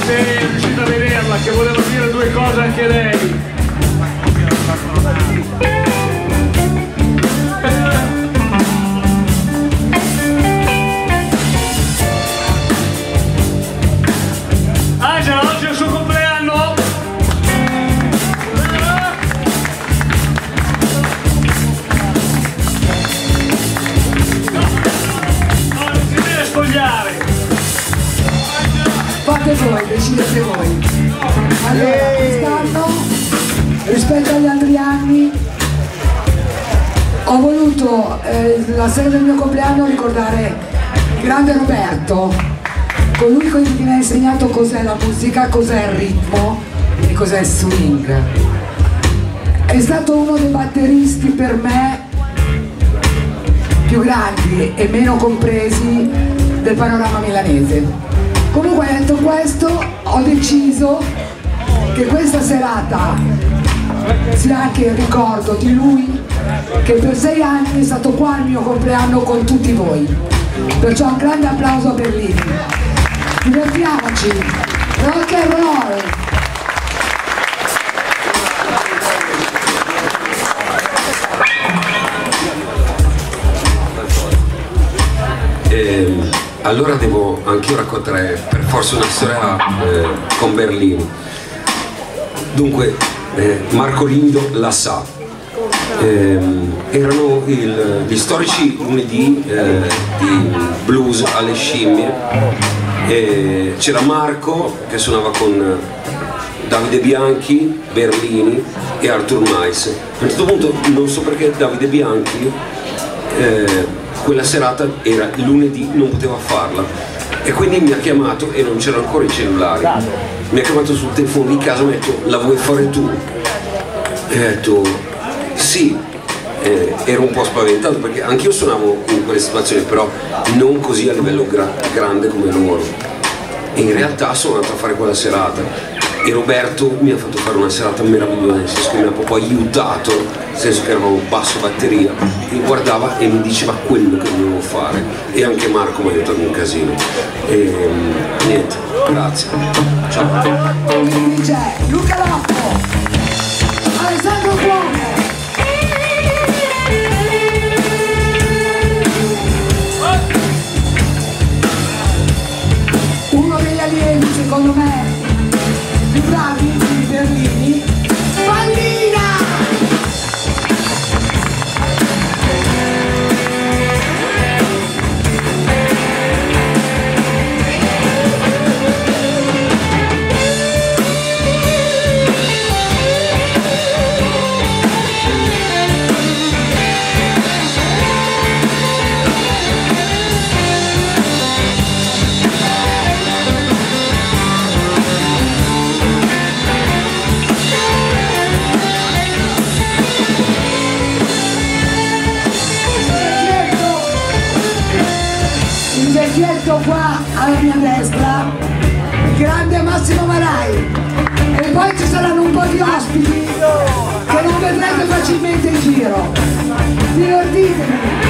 se è riuscita a vederla, che voleva dire due cose anche lei. Angela, oggi è il suo compleanno? No, non si deve spogliare. Fate voi, decidete voi. Allora, quest'anno, rispetto agli altri anni, ho voluto la sera del mio compleanno ricordare il grande Roberto, colui che mi ha insegnato cos'è la musica, cos'è il ritmo e cos'è il swing. È stato uno dei batteristi per me più grandi e meno compresi del panorama milanese. Comunque, detto questo, ho deciso che questa serata sia anche il ricordo di lui, che per 6 anni è stato qua al mio compleanno con tutti voi. Perciò un grande applauso a Berlini. Divertiamoci, rock and roll! Allora devo anch'io raccontare per forza una storia con Berlini. Dunque, Marco Lindo la sa. Erano gli storici lunedì di blues alle scimmie. C'era Marco che suonava con Davide Bianchi, Berlini e Arthur Mais. A un certo punto, non so perché, Davide Bianchi quella serata era lunedì, non poteva farla e quindi mi ha chiamato, e non c'erano ancora i cellulari, mi ha chiamato sul telefono di casa e mi ha detto: la vuoi fare tu? E ho detto sì. Ero un po' spaventato perché anch'io suonavo in quelle situazioni, però non così a livello grande come loro. E in realtà sono andato a fare quella serata e Roberto mi ha fatto fare una serata meravigliosa, nel senso che mi ha proprio aiutato, nel senso che eravamo basso batteria, mi guardava e mi diceva quello che dovevo fare, e anche Marco mi ha aiutato un casino. E niente, grazie. Ciao. Quindi c'è Luca Loppo, Alessandro Cuomo, uno degli allievi secondo me più bravi di Berlini, Pallina! Qua alla mia destra il grande Massimo Marai, e poi ci saranno un po' di ospiti che non vedrete facilmente in giro. Divertitevi!